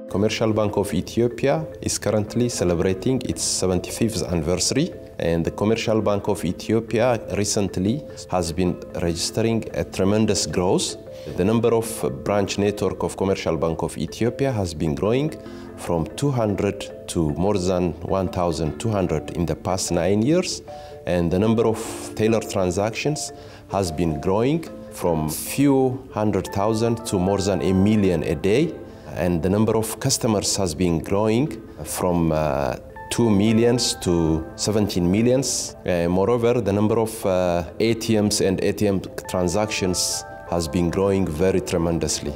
Commercial Bank of Ethiopia is currently celebrating its 75th anniversary, and the Commercial Bank of Ethiopia recently has been registering a tremendous growth. The number of branch network of Commercial Bank of Ethiopia has been growing from 200 to more than 1,200 in the past 9 years, and the number of teller transactions has been growing from few hundred thousand to more than 1 million a day. And the number of customers has been growing from 2 millions to 17 millions. Moreover, the number of ATMs and ATM transactions has been growing very tremendously.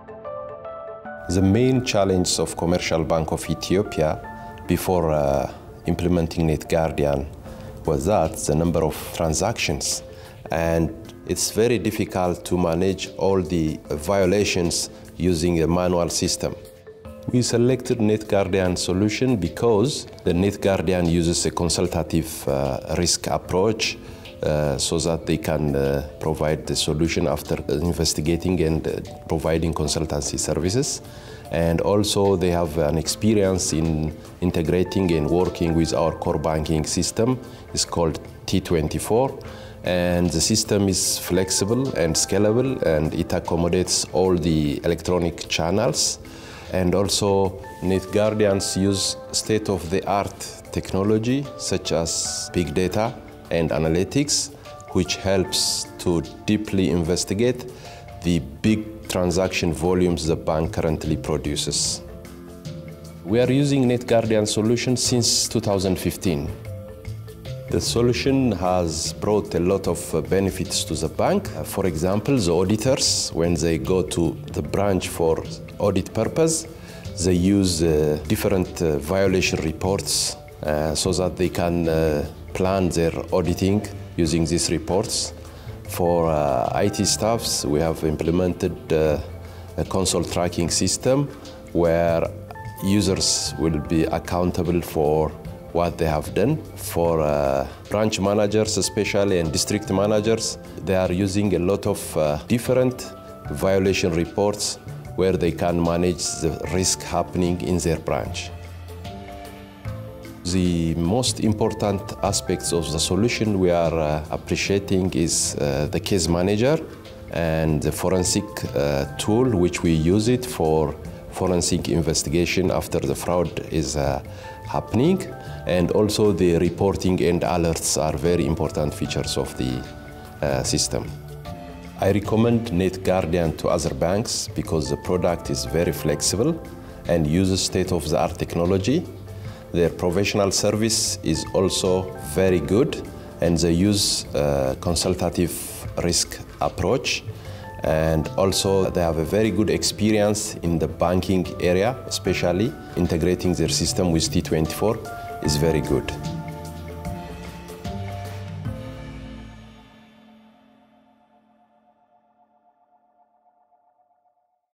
The main challenge of Commercial Bank of Ethiopia before implementing NetGuardian was that the number of transactions, and it's very difficult to manage all the violations using a manual system. We selected NetGuardian solution because the NetGuardian uses a consultative risk approach so that they can provide the solution after investigating and providing consultancy services. And also they have an experience in integrating and working with our core banking system. It's called T24. And the system is flexible and scalable, and it accommodates all the electronic channels. And also NetGuardians use state-of-the-art technology such as big data and analytics, which helps to deeply investigate the big transaction volumes the bank currently produces. We are using NetGuardian solution since 2015. The solution has brought a lot of benefits to the bank. For example, the auditors, when they go to the branch for audit purpose, they use different violation reports so that they can plan their auditing using these reports. For IT staffs, we have implemented a console tracking system where users will be accountable for what they have done. For branch managers especially and district managers, they are using a lot of different violation reports where they can manage the risk happening in their branch. The most important aspects of the solution we are appreciating is the case manager and the forensic tool, which we use it for forensic investigation after the fraud is happening, and also the reporting and alerts are very important features of the system. I recommend NetGuardian to other banks because the product is very flexible and uses state-of-the-art technology. Their professional service is also very good, and they use a consultative risk approach. And also they have a very good experience in the banking area, especially integrating their system with T24 is very good.